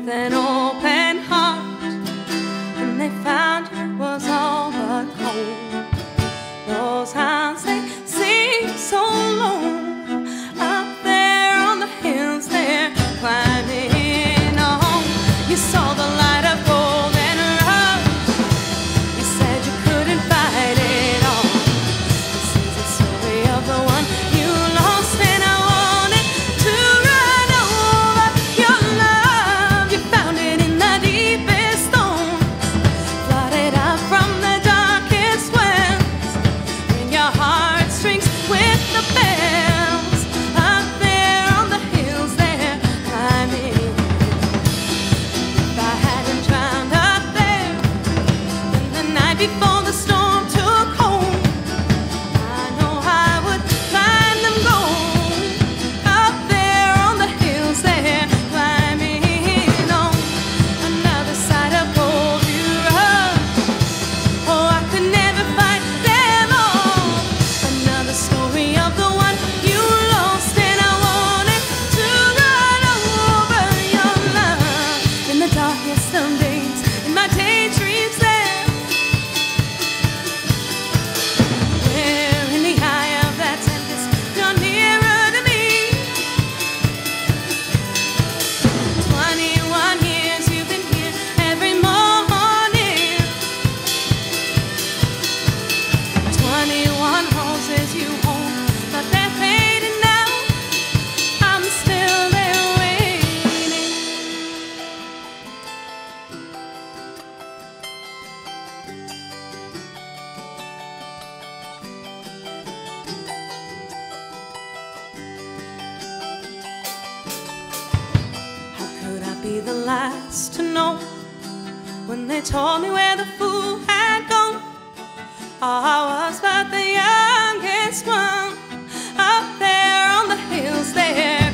with an open heart, and they found it was all but cold. Those hounds, they seem so lone up there on the hills they're climbing on. You saw the light of golden rose, you said you couldn't fight it all. This is the story of the one you lost, and I wanted to run over your love. You found it in the deepest stones, blotted out from the darkest wells, in your heartstrings with the bells, up there on the hills they're climbing. If I hadn't drowned up there in the night before the storm took hold, I know I would find them gold, up there on the hills they're climbing on. Another side of gold you run, oh, I could never find them all. Another story of the one you lost, and I wanted to run over your love in the darkest of days, in my daydreams there, where in the eye of that tempest you're nearer to me. 21 years you've been here every morning, 21 roses you hold, but they're fading now. I'm still there waiting. How could I be the last to know when they told me where the fool had gone? I was but the youngest one up there on the hills there.